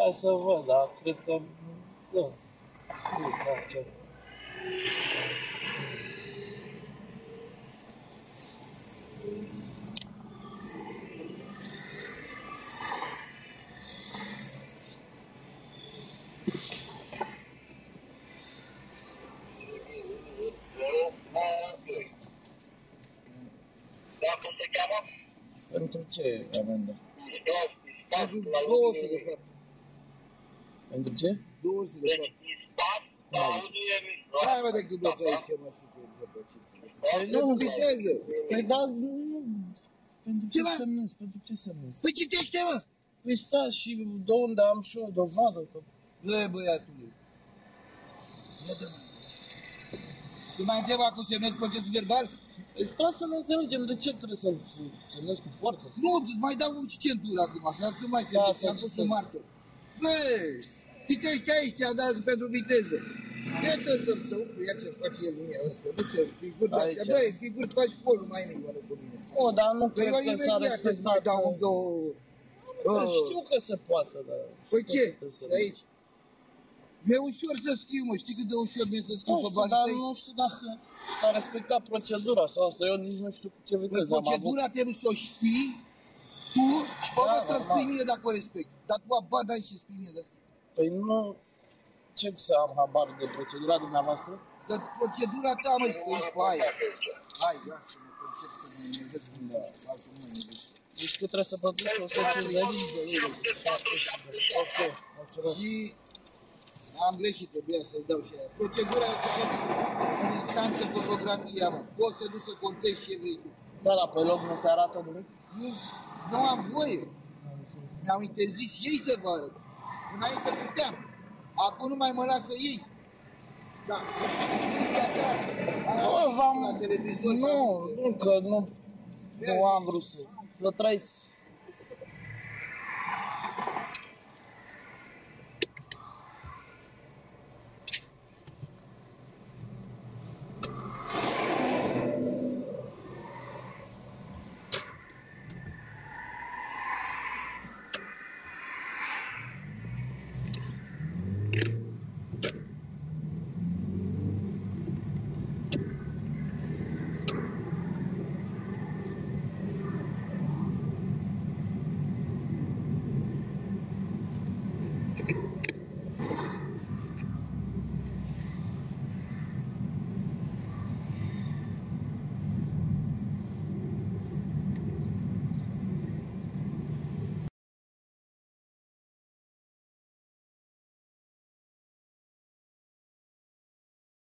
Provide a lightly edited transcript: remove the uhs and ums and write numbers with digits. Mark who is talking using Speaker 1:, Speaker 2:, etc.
Speaker 1: Hai să văd, dar cred că... Nu. Nu, ce. Pentru ce amendă?
Speaker 2: Pentru 200 de fapt.
Speaker 1: Pentru ce?
Speaker 2: 200 de fapt. Hai mă de gâmbeți aici că mă super zăpăcit. Pentru viteză.
Speaker 1: Păi da, nu... Pentru ce
Speaker 2: Ce,
Speaker 1: semnezi? Pentru ce semnezi?
Speaker 2: Păi citește, mă!
Speaker 1: Păi sta și de unde am și eu dovadă că...
Speaker 2: Bă, băiatule. Nu te mai. Tu mai întreba cum semnezi procesul verbal?
Speaker 1: Păi sta să ne înțelegem de ce trebuie să semnezi cu forță.
Speaker 2: Nu, îți mai dau un centură acum, să mai
Speaker 1: Da,
Speaker 2: semnezi, am pus un martor. Bă, citește aici, ți-am dat pentru viteză. Ce trebuie să umplu, ia ce face el lumea ăsta, nu să figuri de-astea. Băi, figuri faci polul mai mic, mă rog cu mine.
Speaker 1: O, dar nu
Speaker 2: Păi
Speaker 1: cred că s-a respectat...
Speaker 2: dau un două...
Speaker 1: Știu că se poate, dar...
Speaker 2: Păi ce? Aici? Mi-e ușor să scriu, mă, știi cât de ușor mi-e să scriu pe banii tăi?
Speaker 1: Nu știu dacă s-a respectat procedura sau asta, eu nici nu știu cu ce viteză am avut.
Speaker 2: Procedura trebuie să o știi tu și pe urmă să-mi spui mie dacă o respect. Dar tu abar dai și spui mie de asta.
Speaker 1: Păi nu... Ce să am habar de procedura dumneavoastră?
Speaker 2: Dar procedura ta, mă, spui pe aia. Hai, lasă-mă, că încep să mă enervesc când altul nu mă enervesc.
Speaker 1: Deci tu trebuie să plătești 150 de lei. Ok, mulțumesc.
Speaker 2: Și am greșit, trebuia să-ți dau și aia. Procedura e să fac în instanță fotografia, mă. Poți să duci să contezi ce vrei tu.
Speaker 1: Da, dar pe loc nu se arată nimic?
Speaker 2: Nu am voie. Mi-au interzis ei să vă arăt. Înainte puteam. Acum nu mai mă lasă ei. Da.
Speaker 1: Nu, că nu am vrut să trăiți.